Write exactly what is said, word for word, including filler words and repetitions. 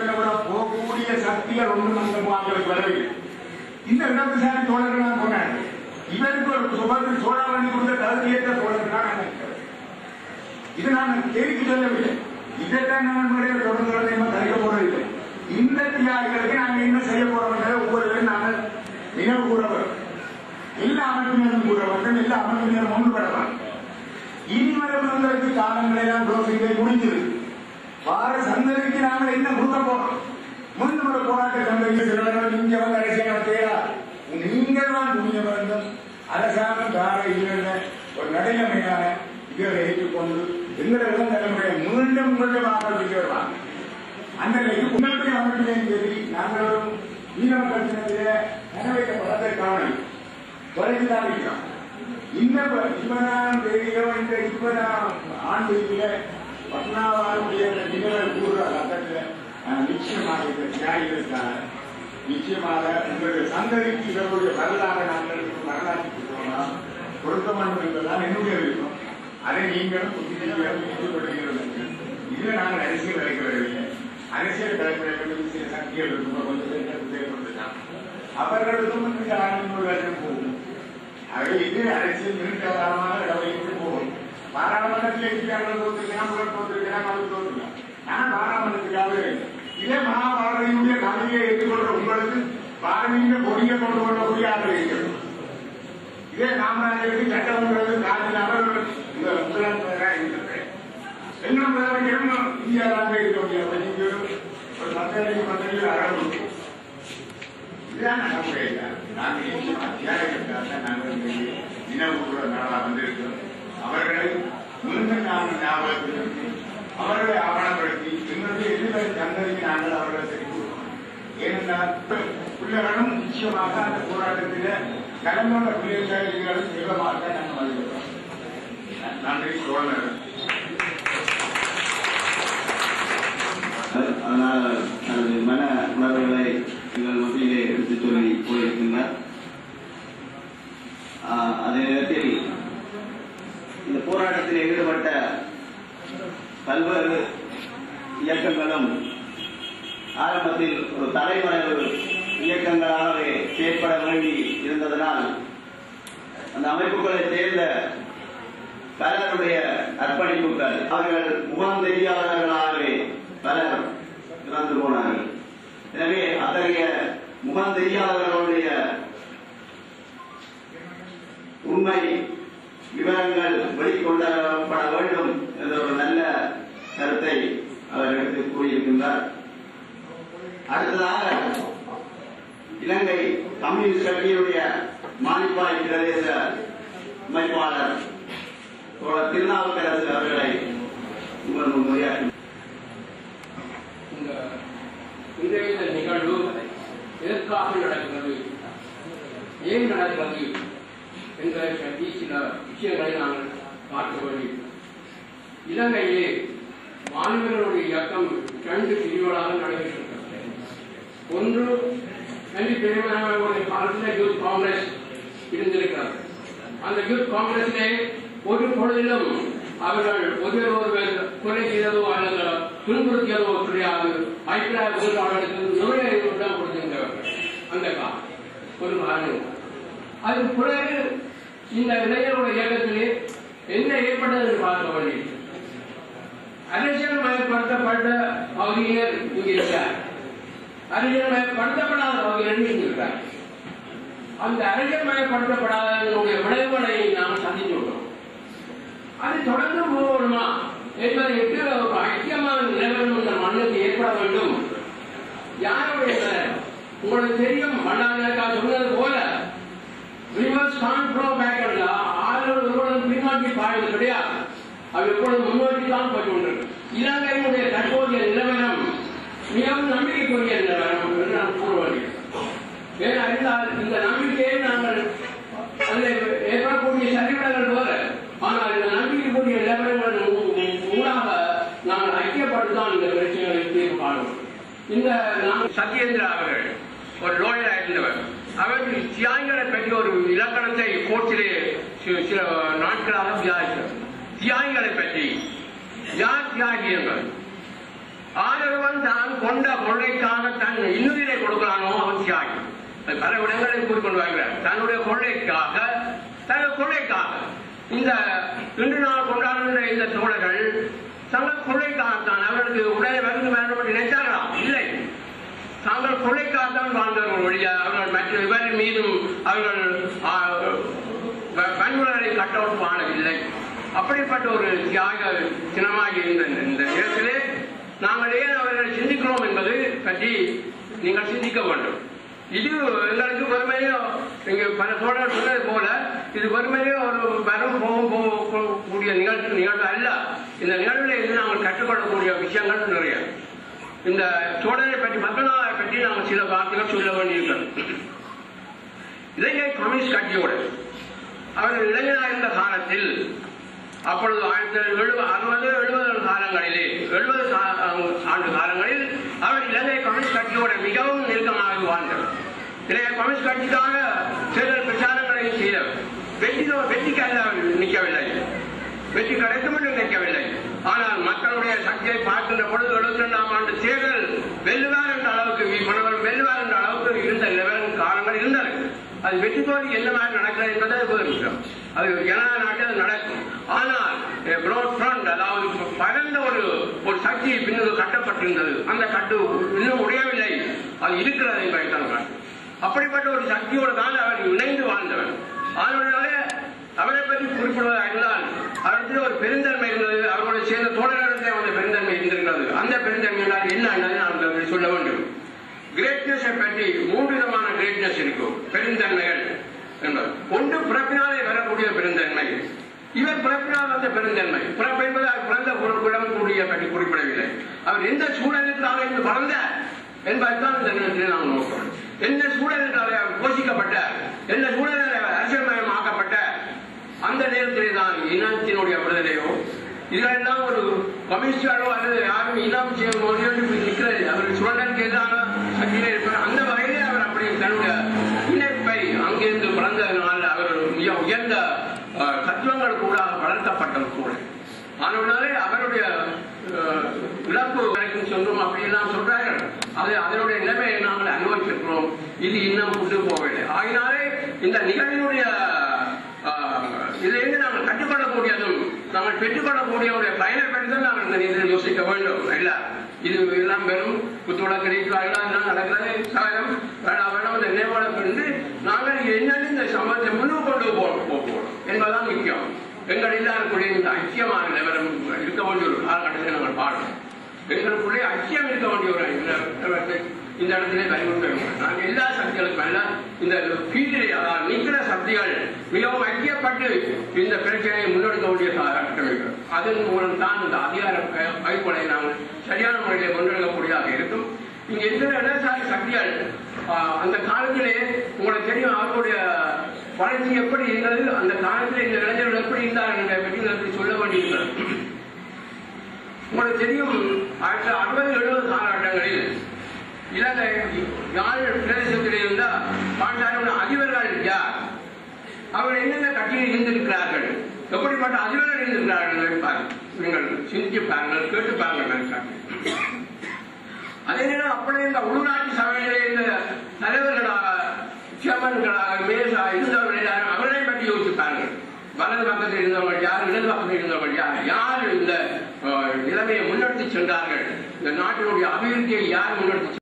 கூட போகக்கூடிய சக்திகள் ஒன்றும் அந்த முகாம்களுக்கு வரவில்லை. இந்த இடதுசாரி தோழர்கள் சொன்னாங்க, இவருக்கு ஒரு சுபத்தில் சோழா வண்டி கொடுத்த கருதியேற்ற தோழர்கள் தான் நினைக்கிறேன். இது நான் கேள்வி சொல்லவில்லை. இதைத்தான் நான் முறையில் தொடர்ந்து கலைக்க போறதில்லை. இந்த தியாகிகளுக்கு நாங்கள் என்ன செய்ய போறோம் என்றதை ஒவ்வொருவரும் நாங்கள் நினைவு கூற வரும். எல்லா அமைப்பினரும் கூற வேண்டும், எல்லா அமைப்பினரும் ஒன்றுபடலாம். இனிவரும் உங்களுக்கு காலங்களெல்லாம் யோசிக்க முடிஞ்சிருக்கு. வார சந்ததிக்கு நாங்கள் என்ன கொடுக்க போறோம்? முன்னுமுறை போராட்ட சந்ததிக்கு இங்க வந்து அரசியல் தேரா நீங்கள் தான் துணிய வேண்டும். அரசாங்கம் தார இல்லை ஒரு நடைமுறையான இவரை ஏற்றுக்கொண்டு எங்களை தலைமுறை மீண்டும் மீண்டும் ஆரம்பிக்க வருவாங்க. அந்த உங்களுக்கு அமைப்பிலேயும் சரி, நாங்களும் மீனவ கட்சியில நிறைவேற்றப்படாத காரணம் குறைந்துதான் இருக்கிறோம். இந்த இருபதாம் தேதியோ இந்த இருபதாம் ஆண்டில பத்மநாபாவுடைய நிகழ்வு கூறுற கட்டத்தில் நிச்சயமாக இந்த தியாகிகளுக்கான நிச்சயமாக உங்களுடைய சந்ததிக்கு இவருடைய வரலாறு நாங்கள் வரலாற்று கொடுக்க வேண்டும் என்பதுதான் என்னுடைய விருப்பம். அதை நீங்களும் புத்திப்படுகிறீர்கள். இதில் நாங்கள் அரசியல் கலைக்க வரவில்லை. அரசியல் கலைக்க சில சக்திகள் இருக்கும், கொஞ்சம் தேவைப்பட்டுதான் அவர்களுக்கும் இந்த ஆண்டு லட்சம் போகும். ஆகவே இது அரசியல் நீண்ட காலமாக இடவைக்கு போகும். பாராளுமன்றத்தில் இருக்கிறார்கள் தோற்றுக்கலாம், முதல் தோற்றுக்கலாம், அது தோற்றுக்கலாம். ஆனால் பாராளுமன்றத்துக்காக இதே மகாபாரதியுடைய கதையை ஏற்றுக்கொள்ற உங்களுக்கு பாரதிய கொடியை கொண்டு கொள்ளக்கூடிய ஆதரவு இருக்கிறது. இதே காமராஜருக்கு சட்டமன்றது காலத்தில் இந்த முதலமைச்சராக இருக்கிறது. என்ன முதலமைச்சரும் இந்தியாவாக இருக்க முடியாது. ஒரு மக்களுக்கு மக்களில் அறவு இதுதான் நம்முடைய நாங்கள் தியாகிகளுக்காக நாங்கள் நினைவுகூற நாளாக வந்திருக்கிறோம். அவர்களை மீண்டும் நாங்கள் ஞாபகத்தில் அவர்களை ஆவணப்படுத்தி எங்களுடைய எதிர்கால சந்ததிக்கு நாங்கள் அவர்களை தெரிவிக்கிறோம். ஏனென்றால் பிள்ளைகளும் நிச்சயமாக அந்த போராட்டத்தில் கலந்துள்ள பிள்ளைகளும் செல்வமாக நாங்கள் வருகிறோம். நன்றி சோழர். அதனால் தனது மன உணர்வுகளை எங்கள் மத்தியிலே எடுத்துச் சொல்லி போயிருக்கின்றார். அதே நேரத்தில் இந்த போராட்டத்தில் ஈடுபட்ட பல்வேறு இயக்கங்களும் ஆரம்பத்தில் ஒரு தலைமறைவு இயக்கங்களாகவே செயற்பட வேண்டி இருந்ததனால் அந்த அமைப்புகளை சேர்ந்த பலருடைய அர்ப்பணிப்புகள் அவர்கள் முகம் தெரியாதவர்களாகவே பலர் இறந்து போனார்கள். எனவே அத்தகைய முகம் தெரியாதவர்களுடைய உண்மை விவரங்கள் வெளிக்கொண்டப்பட வேண்டும் என்ற ஒரு நல்ல கருத்தை அவர் எடுத்து கூறியிருக்கின்றார். அடுத்ததாக இலங்கை கம்யூனிஸ்ட் கட்சியினுடைய மானிப்பாய் பிரதேச அமைப்பாளர் திருநாவுக்கரசு அவர்களை உங்கள் முன்னுரையாற்றி இன்றைய நிகழ்வு எதற்காக நடக்கிறது, ஏன் நடக்கிறது என்பதை பற்றி சில விஷயங்களை நாங்கள் பார்க்க வேண்டும். இலங்கையிலே மாணவர்களுடைய இயக்கம் இரண்டு பிரிவுகளாக நடைபெற்றிருக்கிறது. ஒன்று ரெண்டு பிரிவுகளுடைய காலத்தில் யூத் காங்கிரஸ் இருந்திருக்கிறது. அந்த யூத் காங்கிரஸிலே ஒரு பொழுதிலும் அவர்கள் ஒருவர் ஒருவர் கொலை செய்ததோ அல்லது துன்புறுத்தியதோ கிடையாது. அபிப்பிராய வேறுபாடுகளுக்கு நுழைய இடம் கொடுத்திருந்தவர்கள் அந்த காலம் ஒரு காரணம். அதுக்கு பிறகு இந்த இளைஞர்களுடைய இயக்கத்திலே என்ன ஏற்பட்டது என்று பார்க்க வேண்டியது. அரசியல் மயப்படுத்தப்பட்ட பகுதியினர் இங்கு இருக்கிறார், அரசியல் மயப்படுத்தப்படாத பகுதியினர் இங்கு இருக்கிறார். அந்த அரசியல் மயப்படுத்தப்படாதவர்களுடைய விளைவுகளை நாம் சந்தித்துள்ளோம். அது தொடர்ந்து போகணுமா என்பதற்கு ஒரு ஐக்கியமான நிலவரம் இந்த மண்ணுக்கு ஏற்பட வேண்டும். யாருடைய உங்களுக்கு தெரியும், மண்டாக்கா சொன்னது போல ரிவர்ஸ் கான்ஃப்ளோ பேக் ஆளுநர் பின்மாற்றி பாய்வது கிடையாது. அது எப்பொழுது முன்னோக்கி தான் போய் கொண்டிருக்கு. இலங்கையினுடைய தற்போதைய நிலவரம் மிகவும் நம்பிக்கைக்குரிய நிலவரம் என்று நாம் கூற வேண்டியது. ஏனென்றால் இந்த நம்பிக்கையை நாங்கள் அதில் ஏற்படக்கூடிய சரிவிடங்கள் போல, ஆனால் இந்த நம்பிக்கைக்குரிய நிலவரங்கள் ஊடாக நாங்கள் ஐக்கியப்பட்டுதான் இந்த பிரச்சனைகளை தீர்வு காணும். இந்த சத்யேந்திரா அவர்கள் ஒரு லோயராக இருந்தவர். அவர்கள் தியாகிகளை பற்றி ஒரு இலக்கணத்தை கோர்ட்டிலே சில நாட்களாக விவாதித்தார். தியாகிகளை பற்றி யார் தியாகி என்பது ஆதரவன் தான் கொண்ட கொள்ளைக்காக தன் இன்னுயிரை கொடுக்கிறானோ அவன் தியாகி. பல இடங்களில் கூறிக்கொண்டு வருகிறார். தன்னுடைய கொள்ளைக்காக தன்னுடைய கொள்ளைக்காக இந்த இன்று நாள் கொண்டாடுகிற இந்த தோழர்கள் தங்கள் கொள்ளைக்காகத்தான் அவர்களுக்கு உடனே மருந்து வேண்டும் என்று நினைத்தார்களா? இல்லை. தாங்கள் கொள்ளைக்காகத்தான் வாழ்ந்தவர்கள் வழியா அவர்கள் மற்ற இவரின் மீதும் அவர்கள் வன்முறைகளை கட்டவுட் வாழவில்லை. அப்படிப்பட்ட ஒரு தியாக தினமாக இருந்த இந்த நேரத்திலே நாங்கள் ஏன் அவர்களை சிந்திக்கிறோம் என்பது பற்றி நீங்கள் சிந்திக்க வேண்டும். இது எங்களுக்கு வெறுமையோ இங்க பல தோழர் சொன்னது போல இது வெறுமையோ ஒரு வரும் போகும் போகக்கூடிய நிகழ்ச்சி நிகழ்வு அல்ல. இந்த நிகழ்வில் இருந்து நாங்கள் கற்றுக்கொள்ளக்கூடிய விஷயங்கள் நிறைய. இந்த தோழரை பற்றி பத்மநாபரை பற்றி நாங்கள் சில வார்த்தைகள் சொல்ல வேண்டியிருக்கிறோம். இலங்கை கம்யூனிஸ்ட் கட்சியோடு அவர்கள் இளைஞராக இருந்த காலத்தில் அப்பொழுது ஆயிரத்தி எழுபது அறுபது எழுபது காலங்களிலே எழுபது ஆண்டு காலங்களில் அவர் இலங்கை கம்யூனிஸ்ட் கட்சியோட மிகவும் நெருக்கமாக வாழ்ந்தவர். இலங்கை கம்யூனிஸ்ட் கட்சிக்காக தேர்தல் பிரச்சாரங்களையும் செய்தவர். வெற்றி வெற்றிக்காக நிற்கவில்லை, வெற்றி கிடைக்கும் என்று நினைக்கவில்லை. ஆனால் மக்களுடைய சக்தியை பார்க்கின்ற பொழுது எழுபத்தி இரண்டாம் ஆண்டு தேர்தல் வெல்லுவார் என்ற அளவுக்கு மனவர் வெல்லுவார் என்ற அளவுக்கு இருந்த லெவல் காலங்கள் இருந்தன. அது வெற்றி தோல்வி என்ன மாதிரி நடக்கிறது என்பதை போயிருக்கிறோம். அது ஜனநாயக நாட்டில் அது நடக்கும். ஆனால் அதாவது பரந்த ஒரு ஒரு சக்தி பின்னர் கட்டப்பட்டிருந்தது. அந்த கட்டு இன்னும் உடையவில்லை, அது இருக்கிறது என்பதை. அப்படிப்பட்ட ஒரு சக்தியோடு தான் அவர் இணைந்து வாழ்ந்தவர். அதனால அவரை பற்றி குறிப்பிடுவதாக இருந்தால் அவருக்கு ஒரு பெருந்தன்மை இருந்தது. அவரோட சேர்ந்த தோழர்களுக்கு அந்த பெருந்தன்மை இருந்திருக்கிறது. அந்த பெருந்தன்மை என்றால் என்ன என்பதை நான் சொல்ல வேண்டும். கிரேட்னஸை பற்றி மூன்று விதமான கிரேட்னஸ் இருக்கும். பெருந்தன்மைகள் என்பது ஒன்று பிறப்பினாலே வரக்கூடிய பெருந்தன்மை. இவர் பிறப்பினால் வந்த பெருந்தன்மை. பிறப்பு என்பது அவர் பிறந்த விடக்கூடிய பற்றி குறிப்பிடவில்லை. அவர் எந்த சூழலுக்காக இருந்து வளர்ந்த என்பதுதான் இந்த நேரத்தில் நாம் நோக்கிறோம். எந்த சூழலுக்காக அவர் போஷிக்கப்பட்ட, எந்த சூழலில் அரசியல்மயம் ஆக்கப்பட்ட அந்த நேரத்திலே தான் இனத்தினுடைய விடுதலையோ இதெல்லாம் ஒரு கம்யூனிஸ்டாலோ அல்லது யாரும் இனம் செய்ய நிற்கிறது. அவர் சுழலுக்கு எதிரான சக்தியிலே இருப்பார். அந்த வகையிலே அவர் அப்படி தன்னுடைய இணைப்பை அங்கிருந்து வளர்ந்ததனால் அவர் மிக உயர்ந்த தத்துவங்கள் கூட வளர்க்கப்பட்டவர் கூட. அதனாலே அவருடைய இழப்பு வரைக்கும் சொல்றோம் அப்படியெல்லாம் சொல்றார்கள். அது அதனுடைய நிலைமையை நாங்கள் அனுபவிச்சிருக்கிறோம். இது இன்னும் கொண்டு போகவில்லை. ஆகினாலே இந்த நிகழ்வினுடைய இதிலிருந்து நாங்கள் கற்றுக்கொள்ளக்கூடியதும் நாங்கள் பெற்றுக்கொள்ளக்கூடிய பயனை பற்றி தான் நாங்கள் இந்த நேரத்தில் யோசிக்க வேண்டும். இல்ல இது எல்லாம் வெறும் புத்துடக்கிறீர்களாக நடக்கிறது சகஜம் வேணாம் வேணாம் இந்த நினைவாளர் நாங்கள் என்னென்ன இந்த சம்பவத்தை முன்னுக்கு கொண்டு போகணும் என்பதுதான் முக்கியம். எங்கள் எல்லாருக்குள்ளே இந்த ஐக்கியமான நிலவரம் இருக்க வேண்டிய ஒரு காலகட்டத்தை நாங்கள் பாடுறோம். எங்களுக்குள்ளே ஐக்கியம் இருக்க வேண்டிய ஒரு நிலவரத்தை இந்த இடத்திலே வலியுறுத்த வேண்டும். நாங்கள் எல்லா சக்திகளுக்கும் அல்ல இந்த கீழே நிற்கிற சக்திகள் மிகவும் ஐக்கியப்பட்டு இந்த பிரச்சனையை முன்னெடுக்க வேண்டிய கட்டமைப்பு. அதன் மூலம் தான் இந்த அதிகார வாய்ப்புகளை நாங்கள் சரியான முறையிலே முன்னெடுக்கக்கூடியதாக இருக்கும். இங்க இருக்கிற இடசாரி சக்திகள் அந்த காலத்திலே உங்களுக்கு தெரியும் அவர்களுடைய வளர்ச்சி எப்படி இருந்தது, அந்த காலத்தில் இந்த இளைஞர்கள் எப்படி இருந்தார்கள் என்ற பற்றி சொல்ல வேண்டியிருக்கிறது. உங்களுக்கு தெரியும் ஆயிரத்தி அறுபது எழுபது காலகட்டங்களில் இலங்கை யாழ் பிரதேசத்தில் இருந்த பாண்டாளி அதிபர்கள் யார், அவர்கள் என்னென்ன கட்சியில் இருந்திருக்கிறார்கள், எப்படிப்பட்ட அதிபர்கள் இருந்திருக்கிறார்கள் நீங்கள் சிந்தித்து பாருங்கள், கேட்டு பாருங்கள். அதே நேரம் அப்படியே இந்த உள்ளூராட்சி சபையிலே இந்த தலைவர்களாக சேர்மன்களாக மேசா இருந்தவர்கள் யாரும் அவர்களை பற்றி யோசிப்பார்கள். வலது பக்கத்தில் இருந்தவர்கள் யார், இடது பக்கத்தில் இருந்தவர்கள் யார், யார் இந்த நிலைமையை முன்னெடுத்து சென்றார்கள், இந்த நாட்டினுடைய அபிவிருத்தியை யார் முன்னெடுத்து